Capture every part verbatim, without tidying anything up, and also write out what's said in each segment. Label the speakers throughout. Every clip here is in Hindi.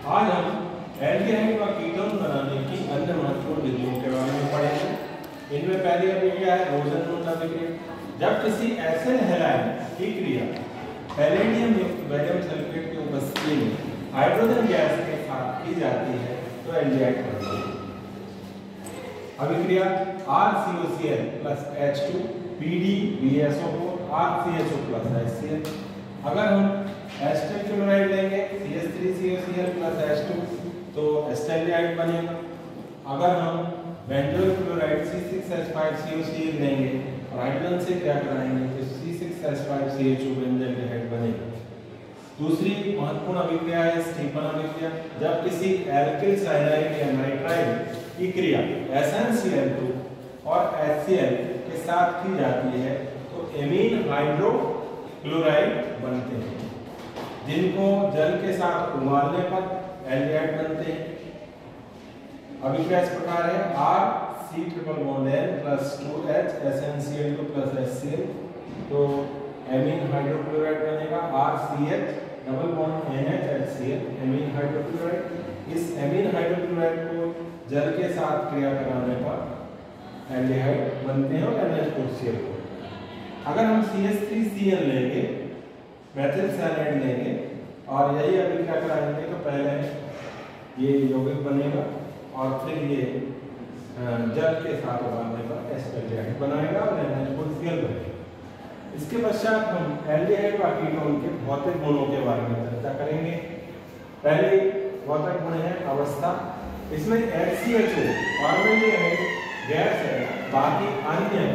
Speaker 1: आज हम एल्डिहाइड व कीटोन बनाने की अन्य महत्वपूर्ण विधियों के बारे में पढ़ेंगे। इनमें पहली अभिक्रिया है रोजन-रोज अभिक्रिया। जब किसी एसिड हैलाइड की क्रिया पैलेडियम युक्त बेरियम सल्फेट की उपस्थिति में हाइड्रोजन गैस के साथ की जाती है तो एल्डिहाइड बनती है। अभिक्रिया R C O C L plus H two P D B S O four R C H O plus H C L. अगर हम एसिटिक क्लोराइड लेंगे C H three C O C L plus H two तो एसिटाल्डिहाइड बनेगा। अगर हम benzoyl chloride C six H five C O C L लेंगे और हाइड्रोजन से क्या कराएंगे तो C six H five C H ओ बेंजोइल्डिहाइड बनेगा। दूसरी महत्वपूर्ण अभिक्रिया है स्टीफन अभिक्रिया। जब किसी एल्किल साइनाइड या नाइट्राइल की क्रिया S N C L two और एच सी एल के साथ की जाती है तो एमीन हाइड्रोक्लोराइड बनते हैं, जिनको जल के साथ उबालने पर एल्डिहाइड बनते हैं। अभिक्रिया इस प्रकार है R C triple bond N plus two H S N C L two plus H C L तो एमीन हाइड्रोक्लोराइड बनेगा। R C H double bond N H H C L amine hydrochloride. इस एमीन हाइड्रोक्लोराइड को जल के साथ क्रिया कराने पर एल्डिहाइड बनते हैं और N H four C L. अगर हम C H three C L लेंगे मेथिल साइनाइड लेंगे और यही अभिक्रिया कराएंगे तो पहले ये यौगिक बनेगा और फिर ये जल के साथ उबालने पर एसिटाल्डिहाइड बनाएगा और N H four C L बनेगा। इसके पश्चात हम एल्डिहाइड व कीटोन के भौतिक गुणों के बारे में चर्चा करेंगे। पहले भौतिक गुण है अवस्था। इसमें H C H O formaldehyde gas है, बाकी अन्य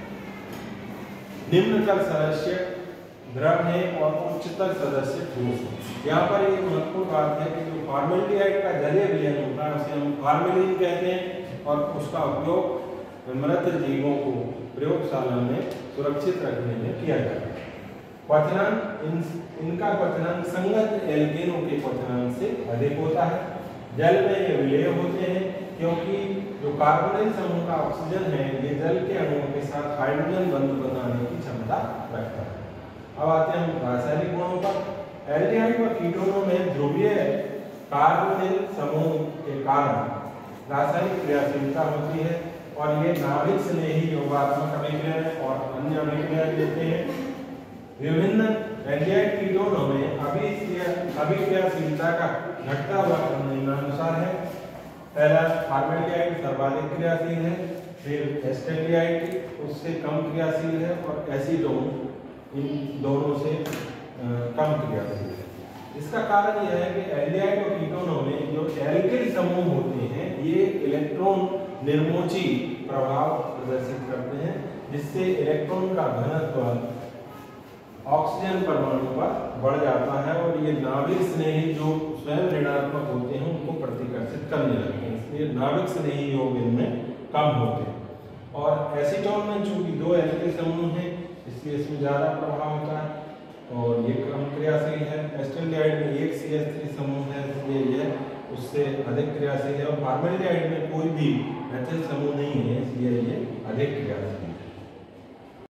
Speaker 1: निम्नतर सदस्य द्रव है और उच्चतर सदस्य ठोस है। यहाँ पर एक महत्वपूर्ण बात है कि जो फॉर्मेल्डिहाइड का जलीय विलयन होता है उसे हम फॉर्मेलिन कहते हैं और उसका उपयोग मृत जीवों को प्रयोगशाला में सुरक्षित रखने में किया जाता है। क्वथनांक इन, इनका क्वथनांक संगत एल्केनों के क्वथनांक से अधिक होता है। जल में ये विलय होते हैं क्योंकि जो कार्बोनिल समूह का ऑक्सीजन है ये जल के अणुओं के साथ हाइड्रोजन बंध बनाने की क्षमता रखता है। अब आते हैं हम रासायनिक गुणों पर। एल्डिहाइड व कीटोनों में ध्रुवीय कार्बोनिल समूह के कारण रासायनिक क्रियाशीलता होती है और ये नाभिक स्नेही योगात्मक अभिक्रिया और अन्य अभिक्रिया देते हैं। विभिन्न एल्डिहाइड कीटोनों में अभिक्रियाशीलता का घटता हुआ क्रम निम्नानुसार है। पहला फॉर्मेल्डिहाइड सर्वाधिक क्रियाशील है, फिर एसिटाल्डिहाइड उससे कम क्रियाशील है और एसीटोन इन दोनों से आ, कम क्रियाशील है। इसका कारण यह है कि एल्डिहाइड और कीटोनों में जो एल्किल समूह होते हैं ये इलेक्ट्रॉन निर्मोची प्रभाव प्रदर्शित करते हैं, जिससे इलेक्ट्रॉन का घनत्व ऑक्सीजन परमाणु पर बढ़ जाता है और ये नाभिक स्नेही जो स्वयं ऋणात्मक होते हैं उनको प्रतिकर्षित करने लगते हैं, इसलिए नाभिक स्नेही योग इनमें कम होते हैं। और एसीटोन में चूंकि दो एल्किल समूह हैं इसलिए इसमें ज़्यादा प्रभाव होता है और ये कम क्रियाशील है। एसिटाल्डिहाइड में एक सी एच थ्री समूह है इसलिए यह उससे अधिक क्रियाशील है और फॉर्मेल्डिहाइड में कोई भी मेथिल समूह नहीं है इसलिए ये अधिक क्रियाशील है।